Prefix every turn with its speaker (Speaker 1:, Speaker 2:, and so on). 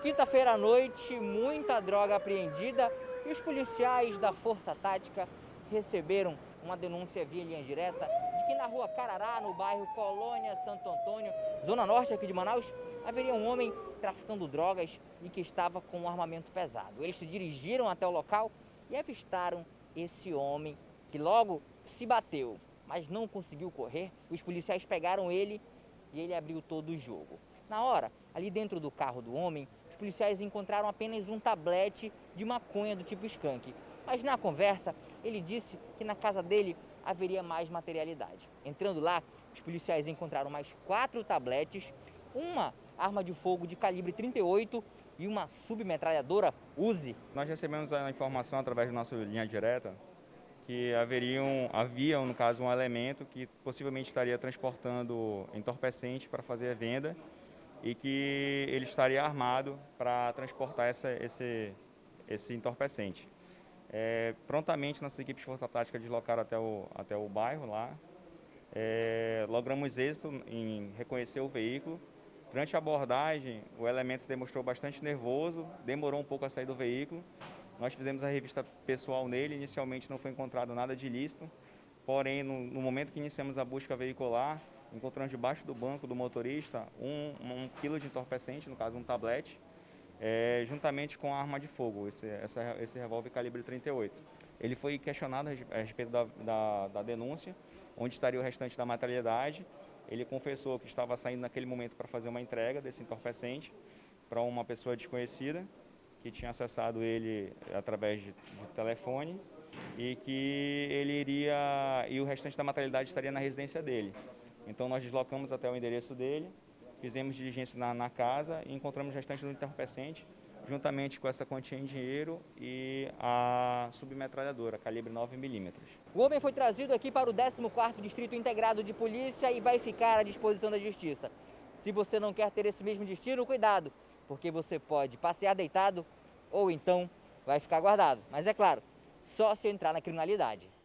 Speaker 1: Quinta-feira à noite, muita droga apreendida e os policiais da Força Tática receberam uma denúncia via linha direta de que na rua Carará, no bairro Colônia Santo Antônio, zona norte aqui de Manaus, haveria um homem traficando drogas e que estava com um armamento pesado. Eles se dirigiram até o local e avistaram esse homem que logo se bateu, mas não conseguiu correr. Os policiais pegaram ele e ele abriu todo o jogo. Na hora, ali dentro do carro do homem, os policiais encontraram apenas um tablete de maconha do tipo skunk. Mas na conversa, ele disse que na casa dele haveria mais materialidade. Entrando lá, os policiais encontraram mais 4 tabletes, uma arma de fogo de calibre 38 e uma submetralhadora Uzi.
Speaker 2: Nós recebemos a informação através da nossa linha direta que havia, no caso, um elemento que possivelmente estaria transportando entorpecente para fazer a venda e que ele estaria armado para transportar esse entorpecente. Prontamente, nossas equipes de Força Tática deslocaram até o bairro lá. Logramos êxito em reconhecer o veículo. Durante a abordagem, o elemento se demonstrou bastante nervoso, demorou um pouco a sair do veículo. Nós fizemos a revista pessoal nele, inicialmente não foi encontrado nada de ilícito, porém, no momento que iniciamos a busca veicular, encontramos debaixo do banco do motorista um quilo de entorpecente, no caso um tablete, juntamente com a arma de fogo, esse revólver calibre 38. Ele foi questionado a respeito da denúncia, onde estaria o restante da materialidade. Ele confessou que estava saindo naquele momento para fazer uma entrega desse entorpecente para uma pessoa desconhecida, que tinha acessado ele através de telefone e que o restante da materialidade estaria na residência dele. Então nós deslocamos até o endereço dele, fizemos diligência na casa e encontramos o restante do entorpecente, juntamente com essa quantia em dinheiro e a submetralhadora, calibre 9mm.
Speaker 1: O homem foi trazido aqui para o 14º Distrito Integrado de Polícia e vai ficar à disposição da Justiça. Se você não quer ter esse mesmo destino, cuidado, porque você pode passear deitado ou então vai ficar guardado. Mas é claro, só se entrar na criminalidade.